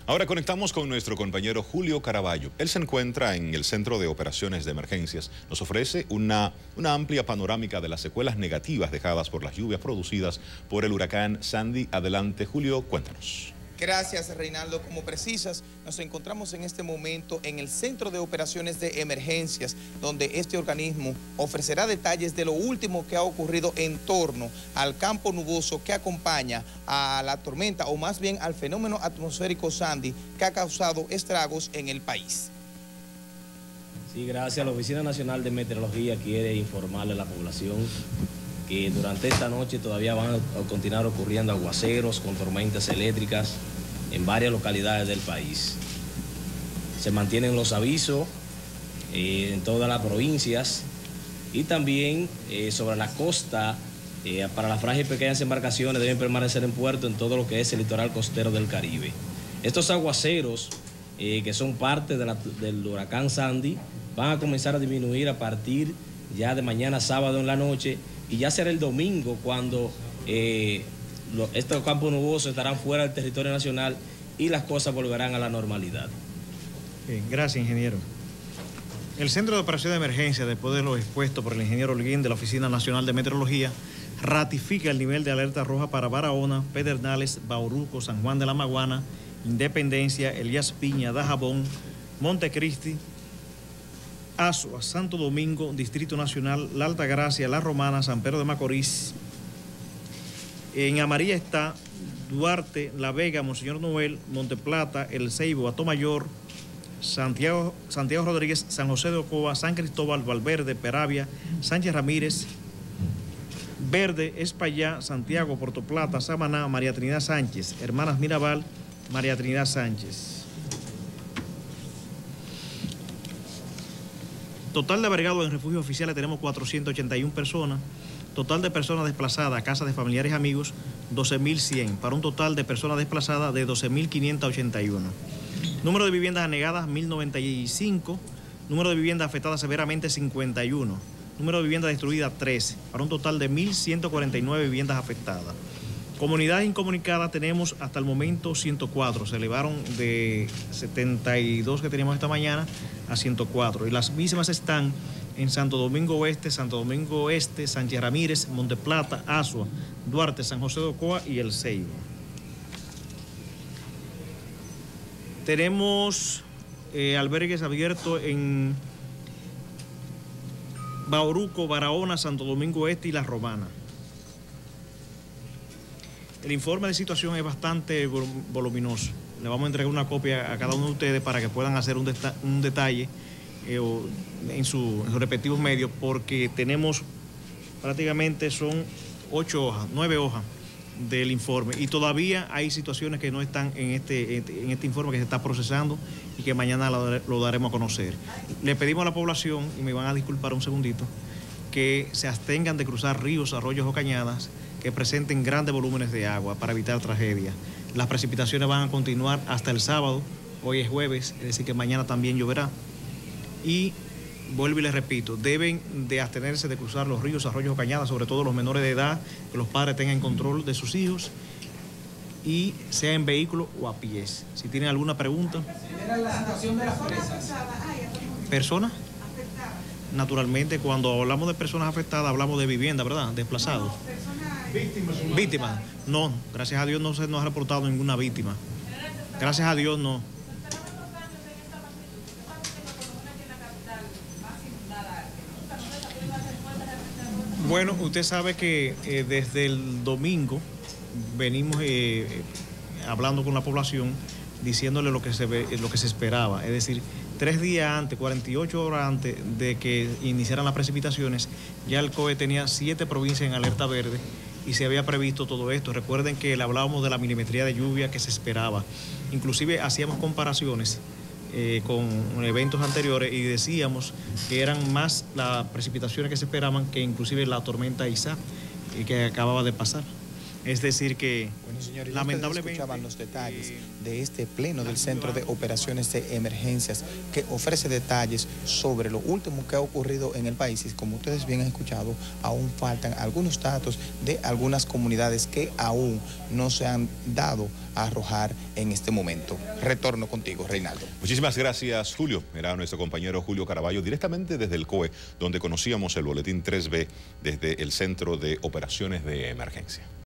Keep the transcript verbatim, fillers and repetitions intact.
Ahora conectamos con nuestro compañero Julio Caraballo. Él se encuentra en el Centro de Operaciones de Emergencias. Nos ofrece una, una amplia panorámica de las secuelas negativas dejadas por las lluvias producidas por el huracán Sandy. Adelante, Julio, cuéntanos. Gracias, Reinaldo. Como precisas, nos encontramos en este momento en el Centro de Operaciones de Emergencias, donde este organismo ofrecerá detalles de lo último que ha ocurrido en torno al campo nuboso que acompaña a la tormenta, o más bien al fenómeno atmosférico Sandy, que ha causado estragos en el país. Sí, gracias. La Oficina Nacional de Meteorología quiere informarle a la población que durante esta noche todavía van a continuar ocurriendo aguaceros con tormentas eléctricas en varias localidades del país. Se mantienen los avisos eh, en todas las provincias y también eh, sobre la costa, eh, para las frágiles y pequeñas embarcaciones deben permanecer en puerto en todo lo que es el litoral costero del Caribe. Estos aguaceros, eh, que son parte de la, del huracán Sandy, van a comenzar a disminuir a partir ya de mañana sábado en la noche, y ya será el domingo cuando eh, lo, estos campos nubosos estarán fuera del territorio nacional y las cosas volverán a la normalidad. Bien, gracias, ingeniero. El Centro de Operación de Emergencia, después de lo expuesto por el ingeniero Holguín de la Oficina Nacional de Meteorología, ratifica el nivel de alerta roja para Barahona, Pedernales, Bauruco, San Juan de la Maguana, Independencia, Elías Piña, Dajabón, Montecristi, Azua, Santo Domingo, Distrito Nacional, La Altagracia, La Romana, San Pedro de Macorís. En amarilla está Duarte, La Vega, Monseñor Noel, Monteplata, El Ceibo, Atomayor, Santiago, Santiago Rodríguez, San José de Ocoa, San Cristóbal, Valverde, Peravia, Sánchez Ramírez. Verde, Espaillá, Santiago, Puerto Plata, Samaná, María Trinidad Sánchez, Hermanas Mirabal, María Trinidad Sánchez. Total de agregados en refugios oficiales tenemos cuatrocientas ochenta y una personas. Total de personas desplazadas a casas de familiares y amigos, doce mil cien, para un total de personas desplazadas de doce mil quinientas ochenta y uno. Número de viviendas anegadas, mil noventa y cinco. Número de viviendas afectadas severamente, cincuenta y uno. Número de viviendas destruidas, trece, para un total de mil ciento cuarenta y nueve viviendas afectadas. Comunidades incomunicadas tenemos hasta el momento ciento cuatro, se elevaron de setenta y dos que teníamos esta mañana a ciento cuatro, y las mismas están en Santo Domingo Oeste, Santo Domingo Este, Sánchez Ramírez, Monteplata, Azua, Duarte, San José de Ocoa y El Ceibo. Tenemos eh, albergues abiertos en Bauruco, Barahona, Santo Domingo Este y La Romana. El informe de situación es bastante voluminoso. Le vamos a entregar una copia a cada uno de ustedes para que puedan hacer un, deta un detalle eh, en, su, en sus respectivos medios, porque tenemos prácticamente son ocho hojas, nueve hojas del informe, y todavía hay situaciones que no están en este, en este informe que se está procesando y que mañana lo, lo daremos a conocer. Le pedimos a la población, y me van a disculpar un segundito, que se abstengan de cruzar ríos, arroyos o cañadas que presenten grandes volúmenes de agua para evitar tragedias. Las precipitaciones van a continuar hasta el sábado, hoy es jueves, es decir que mañana también lloverá. Y vuelvo y les repito, deben de abstenerse de cruzar los ríos, arroyos o cañadas, sobre todo los menores de edad, que los padres tengan control de sus hijos, y sea en vehículo o a pies. Si tienen alguna pregunta. ¿Era la situación de las presas? ¿Personas? Naturalmente, cuando hablamos de personas afectadas, hablamos de vivienda, ¿verdad? Desplazados. No, personas... Víctimas. Víctimas. No, gracias a Dios no se nos ha reportado ninguna víctima. Gracias a Dios no. Bueno, usted sabe que eh, desde el domingo venimos eh, hablando con la población, diciéndole lo que se ve, lo que se esperaba, es decir, tres días antes, cuarenta y ocho horas antes de que iniciaran las precipitaciones, ya el C O E tenía siete provincias en alerta verde y se había previsto todo esto. Recuerden que le hablábamos de la milimetría de lluvia que se esperaba. Inclusive hacíamos comparaciones eh, con eventos anteriores y decíamos que eran más las precipitaciones que se esperaban que inclusive la tormenta Isaac eh, que acababa de pasar. Es decir que, bueno, señores, lamentablemente, escuchaban los detalles eh, de este pleno del Centro de Operaciones de Emergencias, que ofrece detalles sobre lo último que ha ocurrido en el país. Y como ustedes bien han escuchado, aún faltan algunos datos de algunas comunidades que aún no se han dado a arrojar en este momento. Retorno contigo, Reinaldo. Muchísimas gracias, Julio. Era nuestro compañero Julio Caraballo, directamente desde el C O E, donde conocíamos el boletín tres B desde el Centro de Operaciones de Emergencia.